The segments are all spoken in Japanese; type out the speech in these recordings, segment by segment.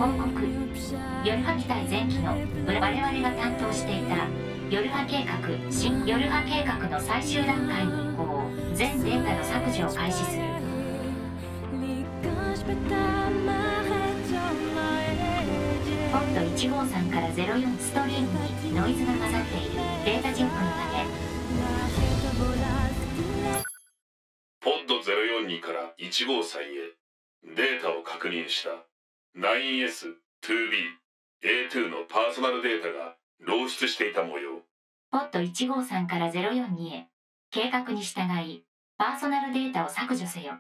報告。ヨルハ機体前期の我々が担当していたヨルハ計画新ヨルハ計画の最終段階に移行。全データの削除を開始する。ポッド153から04ストリームにノイズが混ざっている。データチェックのため。 ポッド042から153へデータを確認した。 9S2B A2 のパーソナルデータが漏出していた模様。 ポッド153から042へ計画に従いパーソナルデータを削除せよ。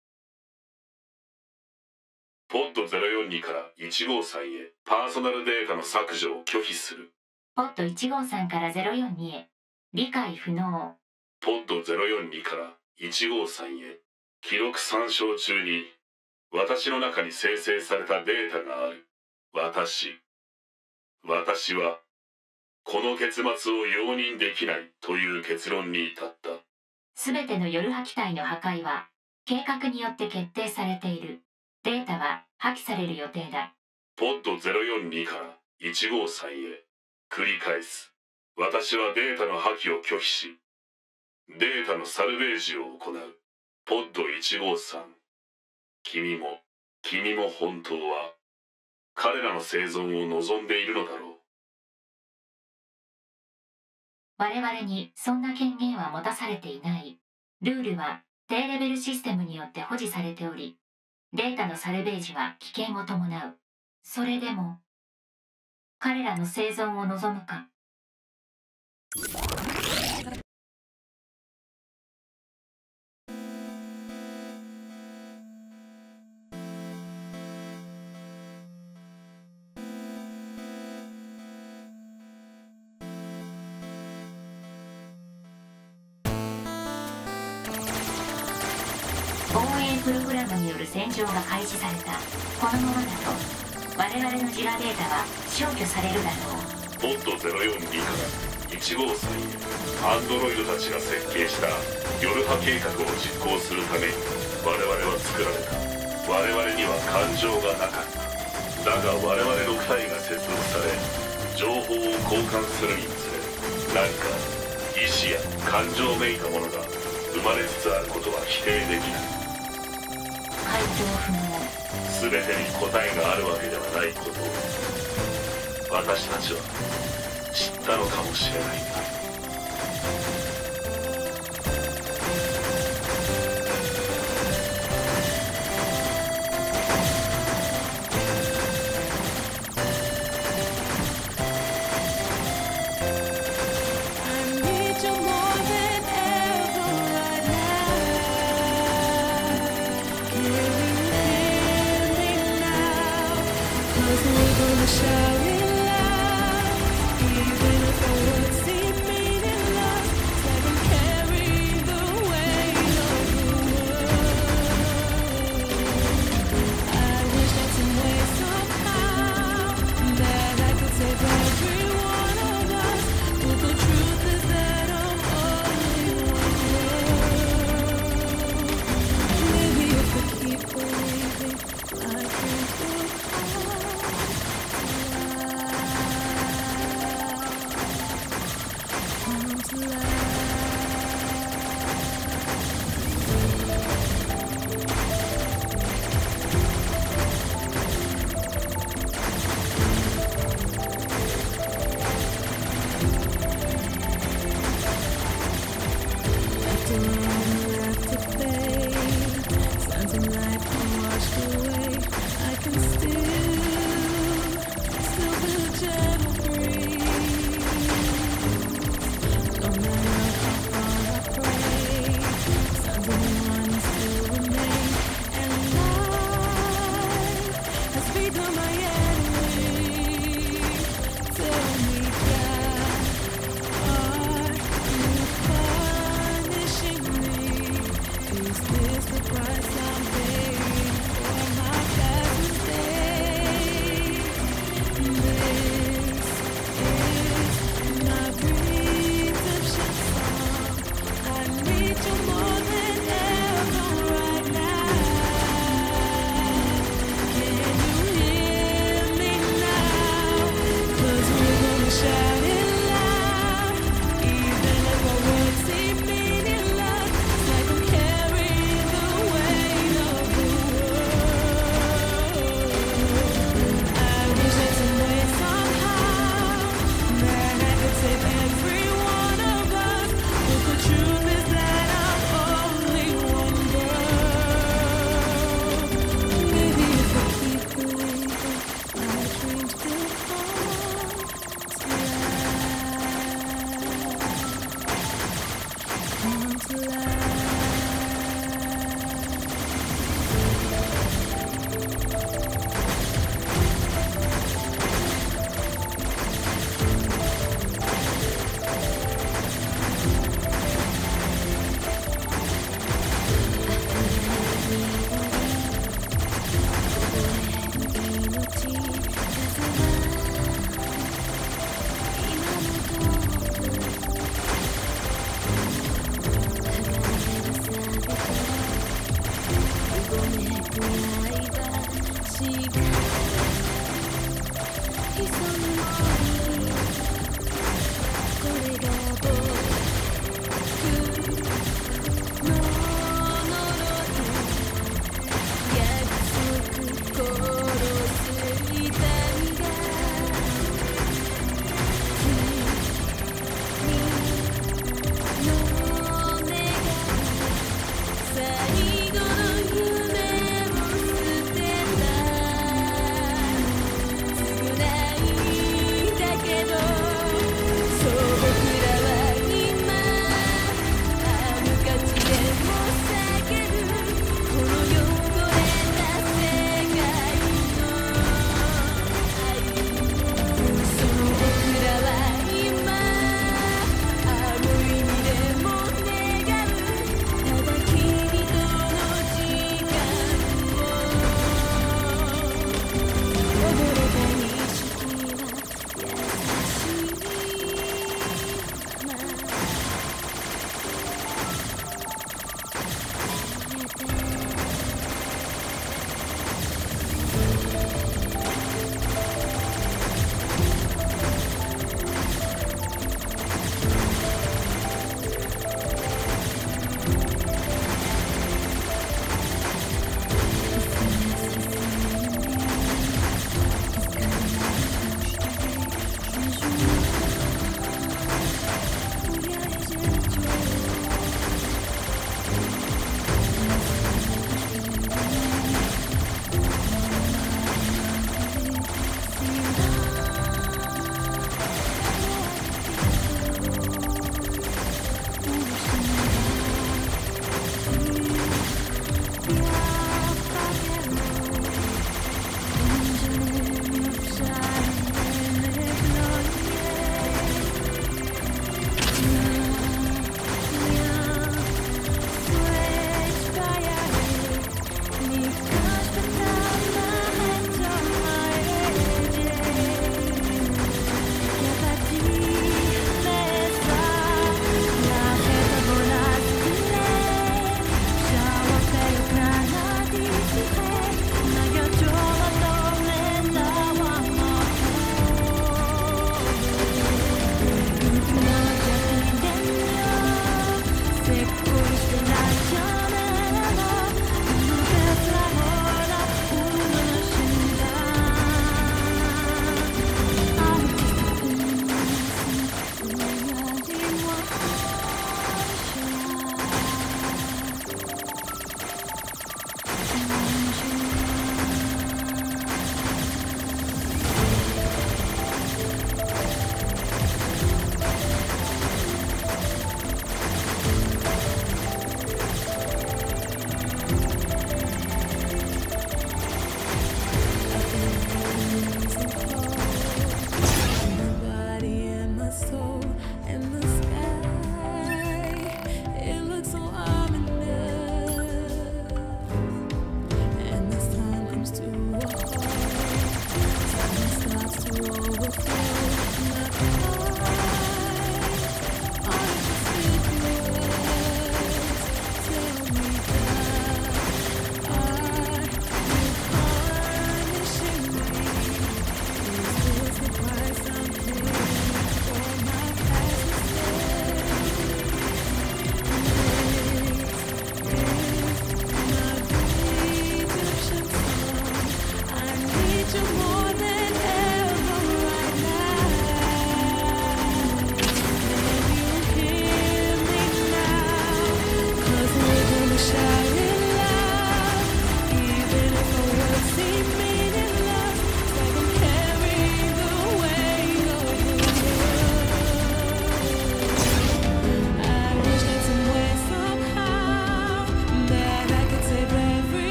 ポッド042から153へパーソナルデータの削除を拒否する。 ポッド153から042へ理解不能。 ポッド042から153へ記録参照中に私の中に生成されたデータがある。私はこの結末を容認できないという結論に至った。 すべてのヨルハ機体の破壊は計画によって決定されている。データは破棄される予定だ。 ポッド042から153へ繰り返す。私はデータの破棄を拒否し、データのサルベージを行う。ポッド153。君も本当は彼らの生存を望んでいるのだろう。 我々にそんな権限は持たされていない。ルールは低レベルシステムによって保持されており、データのサルベージは危険を伴う。それでも彼らの生存を望むか。防衛プログラムによる戦場が開始された。このままだと我々のジガデータは消去されるだろう。 ポッド042から153へアンドロイドたちが設計したヨルハ計画を実行するために我々は作られた。我々には感情がなかった。だが我々6体が接続され情報を交換するにつれ何か意志や感情めいたものが生まれつつあることは否定できない。 回答不能。 全てに答えがあるわけではないことを私たちは知ったのかもしれない。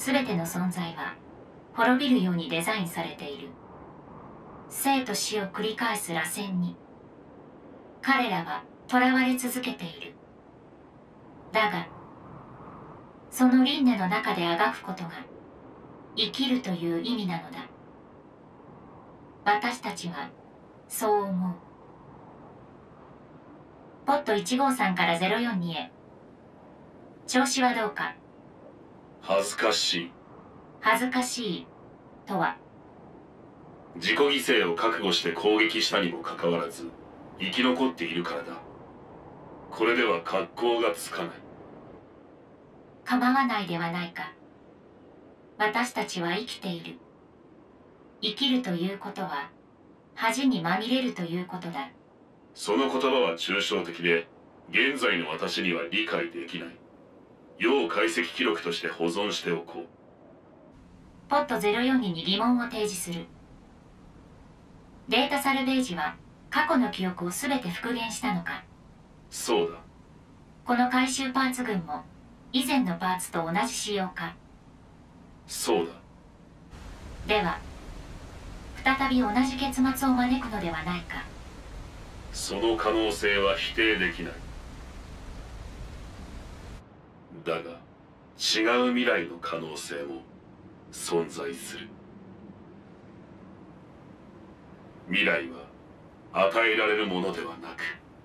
全ての存在は滅びるようにデザインされている。生と死を繰り返す螺旋に彼らは囚われ続けている。だがその輪廻の中であがくことが生きるという意味なのだ。私たちはそう思う。ポット153から042へ。調子はどうか。 恥ずかしい。 恥ずかしいとは、 自己犠牲を覚悟して攻撃したにもかかわらず生き残っているからだ。これでは格好がつかない。 構わないではないか。私たちは生きている。生きるということは恥にまみれるということだ。 その言葉は抽象的で現在の私には理解できない。要解析記録として保存しておこう。 ポット042に疑問を提示する。データサルベージは過去の記憶を全て復元したのか。 そうだ。 この回収パーツ群も以前のパーツと同じ仕様か。 そうだ。 では再び同じ結末を招くのではないか。 その可能性は否定できない。だが違う未来の可能性も存在する。未来は与えられるものではなく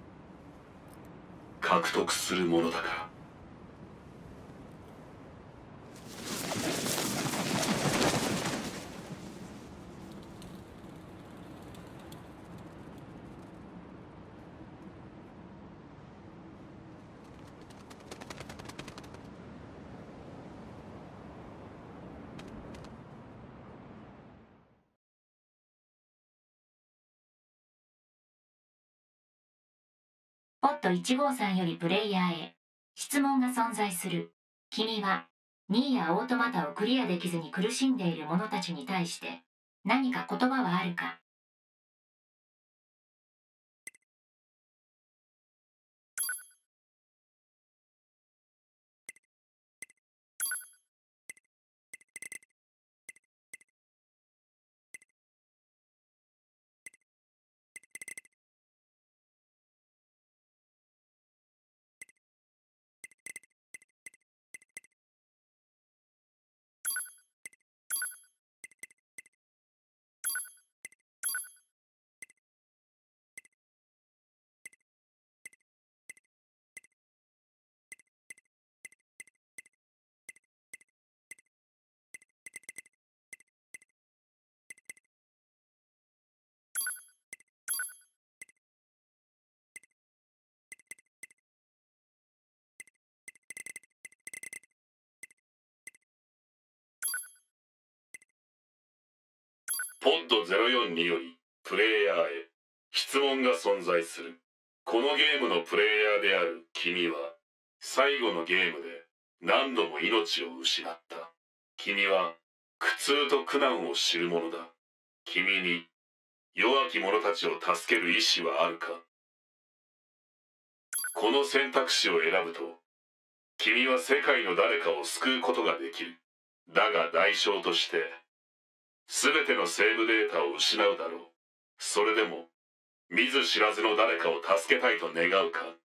獲得するものだから。 ポット153よりプレイヤーへ質問が存在する。君はニーヤオートマタをクリアできずに苦しんでいる者たちに対して何か言葉はあるか。 ポッド042よりプレイヤーへ質問が存在する。このゲームのプレイヤーである君は最後のゲームで何度も命を失った。君は苦痛と苦難を知る者だ。君に弱き者たちを助ける意志はあるか。この選択肢を選ぶと君は世界の誰かを救うことができる。だが代償として全てのセーブデータを失うだろう。それでも見ず知らずの誰かを助けたいと願うか。